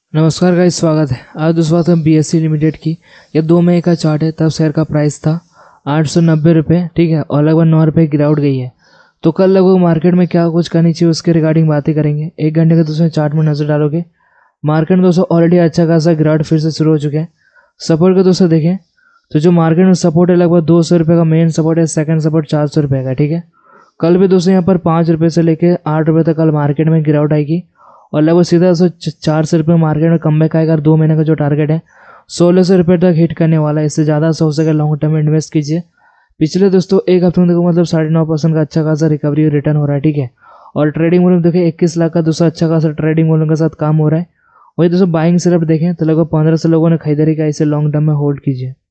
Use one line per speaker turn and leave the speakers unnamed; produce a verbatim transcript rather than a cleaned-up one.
नमस्कार गाइस, स्वागत है। आज दोस्तों बात हम बीएससी लिमिटेड की। ये दो मई का चार्ट है। तब शेयर का प्राइस था आठ सौ नब्बे रुपये, ठीक है, और लगभग नौ रुपये गिरावट गई है। तो कल लगभग मार्केट में क्या कुछ करनी चाहिए उसके रिगार्डिंग बातें करेंगे। एक घंटे का दोस्तों चार्ट में नजर डालोगे, मार्केट में दोस्तों ऑलरेडी अच्छा खासा गिरावट फिर से शुरू हो चुके हैं। सपोर्ट का दोस्तों देखें तो जो मार्केट में सपोर्ट है लगभग दो सौ रुपये का मेन सपोर्ट है, सेकंड सपोर्ट चार सौ रुपये का, ठीक है। कल भी दोस्तों यहाँ पर पाँच रुपये से लेकर आठ रुपये तक कल मार्केट में गिरावट आएगी और लगभग सीधा सौ चार सौ रुपये मार्केट में कमबैक आएगा। दो महीने का जो टारगेट है सोलह सौ रुपये तक हिट करने वाला है। इससे ज़्यादा से हो सके लॉन्ग टर्म में इन्वेस्ट कीजिए। पिछले दोस्तों एक हफ्ते में देखो मतलब साढ़े नौ परसेंट का अच्छा खासा रिकवरी रिटर्न हो रहा है, ठीक है। और ट्रेडिंग वॉल्यूम देखिए इक्कीस लाख का दोस्तों अच्छा खासा ट्रेडिंग वॉल्यूम के साथ काम हो रहा है। वही दोस्तों बाइंग सिर्फ देखें तो लगभग पंद्रह सौ लोगों ने खरीदारी का। इसे लॉन्ग टर्म में होल्ड कीजिए।